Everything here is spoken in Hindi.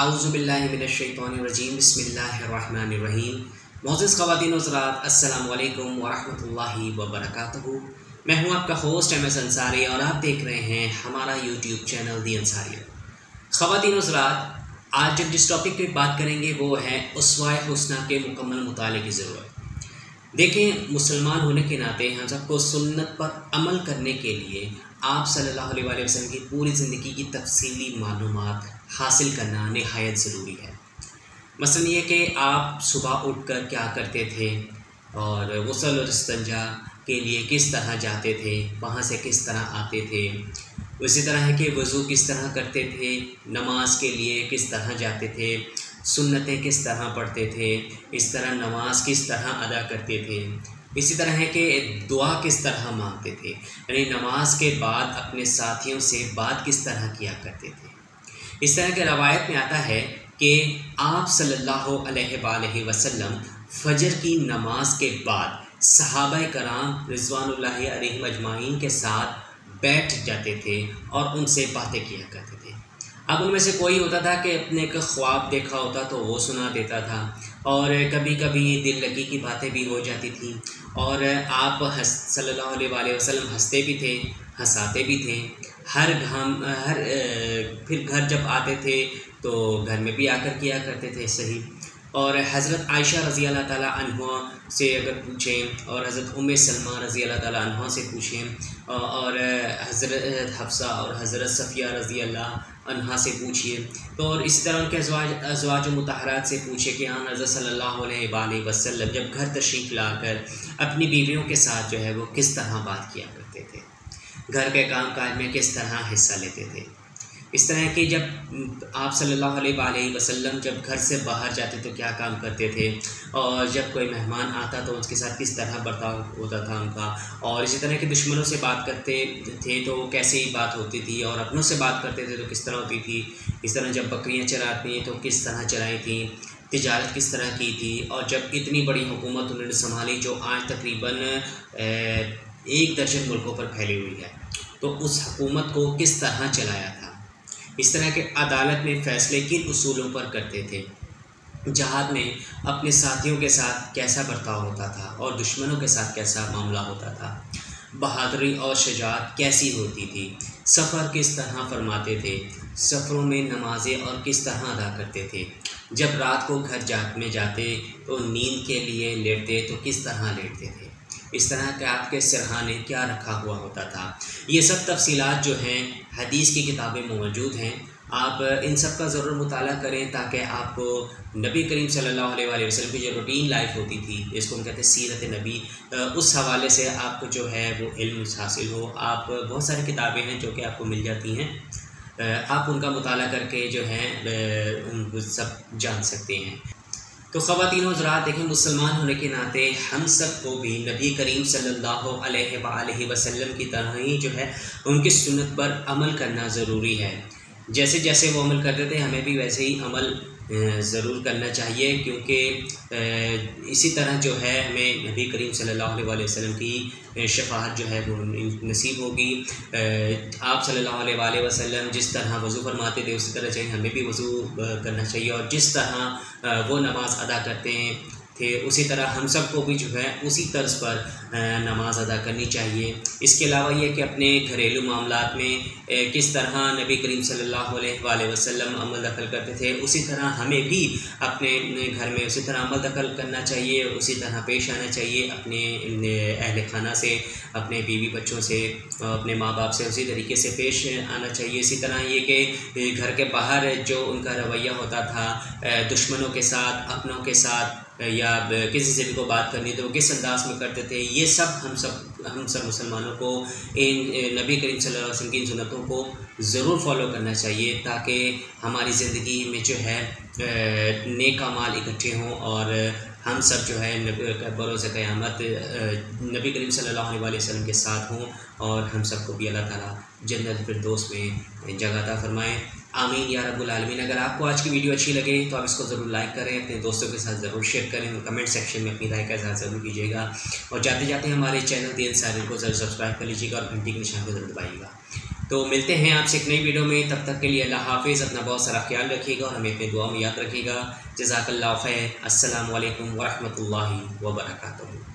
आऊज़ुबिल्लाहि मिनश्शैतानिर्रजीम बिस्मिल्लाहिर्रहमानिर्रहीम। मोअज़्ज़ज़ ख़वातीन व हज़रात, अस्सलामु अलैकुम व रहमतुल्लाहि व बरकातुहू। मैं हूँ आपका होस्ट एमएस अंसारी और आप देख रहे हैं हमारा यूट्यूब चैनल दी अंसारी। ख़वातीन व हज़रात, आज जब जिस टॉपिक पे बात करेंगे वो है उसवाए हुस्ना के मुकम्मल मुताले की ज़रूरत। देखें, मुसलमान होने के नाते हम सबको सुन्नत पर अमल करने के लिए आप सल्लल्लाहु अलैहि वसल्लम की पूरी ज़िंदगी की तफसीली मालूमात हासिल करना निहायत ज़रूरी है। मसलन ये कि आप सुबह उठकर क्या करते थे और गुस्ल और इस्तिंजा के लिए किस तरह जाते थे, वहाँ से किस तरह आते थे। उसी तरह है कि वज़ू किस तरह करते थे, नमाज के लिए किस तरह जाते थे, सुन्नतें किस तरह पढ़ते थे, इस तरह नमाज किस तरह अदा करते थे। इसी तरह है कि दुआ किस तरह मांगते थे, यानी नमाज के बाद अपने साथियों से बात किस तरह किया करते थे। इस तरह के रवायत में आता है कि आप सल्लल्लाहु अलैहि वसल्लम फ़जर की नमाज के बाद सहाबाए कराम रिज़वानुल्लाहि अलैहिम अजमाइन के साथ बैठ जाते थे और उनसे बातें किया करते थे। अब उनमें से कोई होता था कि अपने का ख्वाब देखा होता तो वो सुना देता था, और कभी कभी दिल लगी की बातें भी हो जाती थी, और आप सल्लल्लाहु अलैहि वसल्लम हंसते भी थे, हंसाते भी थे। फिर घर जब आते थे तो घर में भी आकर किया करते थे सही। और हज़रत आयशा रज़ी अल्लाह ताला अन्हा से अगर पूछें, और हज़रत उम्मे सलमा रज़ी अल्लाह ताला अन्हा से पूछें, और हज़रत हफ्सा और हज़रत सफ़िया रज़ी अल्लाह अन्हा से पूछिए, तो और इसी तरह उनके अज़वाज मुतहरात से पूछे कि हाँ हज़रत सल्लल्लाहु अलैहि वसल्लम जब घर तशरीफ़ लाकर अपनी बीवियों के साथ जो है वो किस तरह बात किया करते थे, घर के काम काज में किस तरह हिस्सा लेते थे। इस तरह कि जब आप सल्लल्लाहु अलैहि वसल्लम जब घर से बाहर जाते तो क्या काम करते थे, और जब कोई मेहमान आता तो उसके साथ किस तरह बर्ताव होता था उनका, और इसी तरह के दुश्मनों से बात करते थे तो कैसी बात होती थी, और अपनों से बात करते थे तो किस तरह होती थी। इस तरह जब बकरियाँ चराती हैं तो किस तरह चलाई थी, तिजारत किस तरह की थी, और जब इतनी बड़ी हुकूमत उन्होंने संभाली जो आज तकरीबन 1 दर्जन मुल्कों पर फैली हुई है, तो उस हुकूमत को किस तरह चलाया था। इस तरह के अदालत में फ़ैसले किन उसूलों पर करते थे, जहाद में अपने साथियों के साथ कैसा बर्ताव होता था और दुश्मनों के साथ कैसा मामला होता था, बहादुरी और शजाअत कैसी होती थी, सफ़र किस तरह फरमाते थे, सफ़रों में नमाज़ें और किस तरह अदा करते थे, जब रात को घर में जाते तो नींद के लिए लेटते तो किस तरह लेटते थे, इस तरह के आपके सिरहाने क्या रखा हुआ होता था। ये सब तफसीलात जो हैं हदीस की किताबें मौजूद हैं। आप इन सब का ज़रूर मुताला करें ताकि आपको नबी करीम सल्लल्लाहु अलैहि वसल्लम की जो रूटीन लाइफ होती थी, इसको हम कहते हैं सीरत नबी, उस हवाले से आपको जो है वो इल्म हासिल हो। आप बहुत सारी किताबें हैं जो कि आपको मिल जाती हैं, आप उनका मुताला करके जो है उनको सब जान सकते हैं। तो ख़वातीन हज़रात, देखें, मुसलमान होने के नाते हम सब को भी नबी करीम सल्लल्लाहु अलैहि वसल्लम की तरह ही जो है उनकी सुन्नत पर अमल करना ज़रूरी है। जैसे जैसे वो अमल करते थे हमें भी वैसे ही अमल ज़रूर करना चाहिए, क्योंकि इसी तरह जो है हमें नबी करीम सल्लल्लाहु अलैहि वसल्लम की शफ़ाअत जो है वो नसीब होगी। आप सल्लल्लाहु अलैहि वसल्लम जिस तरह वज़ू फरमाते थे उसी तरह चाहिए हमें भी वज़ू करना चाहिए, और जिस तरह वो नमाज़ अदा करते थे उसी तरह हम सब को भी जो है उसी तर्ज पर नमाज अदा करनी चाहिए। इसके अलावा ये कि अपने घरेलू मामलात में किस तरह नबी करीम सल्लल्लाहु अलैहि वसल्लम अमल दखल करते थे उसी तरह हमें भी अपने घर में उसी तरह अमल दखल करना चाहिए, उसी तरह पेश आना चाहिए अपने अहल खाना से, अपने बीवी बच्चों से, अपने माँ बाप से उसी तरीके से पेश आना चाहिए। इसी तरह ये कि घर के बाहर जो उनका रवैया होता था दुश्मनों के साथ, अपनों के साथ, या किसी से भी को बात करनी तो किस अंदाज में करते थे, ये सब हम सब मुसलमानों को इन नबी करीम सल्लल्लाहु अलैहि वसल्लम की सुन्नतों को ज़रूर फॉलो करना चाहिए, ताकि हमारी ज़िंदगी में जो है नेक अमाल इकट्ठे हों और हम सब जो है बरोज़ क़यामत नबी करीम सल्लल्लाहु अलैहि वसल्लम के साथ हों, और हम सबको भी अल्लाह ताला जन्नत फिरदौस में जगह अता फ़रमाएँ। आमीन या रब्बुल आलमीन। अगर आपको आज की वीडियो अच्छी लगे तो आप इसको ज़रूर लाइक करें, अपने दोस्तों के साथ ज़रूर शेयर करें, और कमेंट सेक्शन में अपनी राय का इज़हार ज़रूर कीजिएगा, और जाते जाते हमारे चैनल दी अंसारी को ज़रूर सब्सक्राइब कर लीजिएगा और घंटी के निशान को ज़रूर दबाइएगा। तो मिलते हैं आपसे एक नई वीडियो में, तब तक के लिए अल्लाह हाफ़िज़। अपना बहुत सारा ख्याल रखिएगा और हमें अपनी दुआ में याद रखिएगा। जज़ाकल्लाहु खैर। अस्सलामु अलैकुम व रहमतुल्लाहि व बरकातुहू।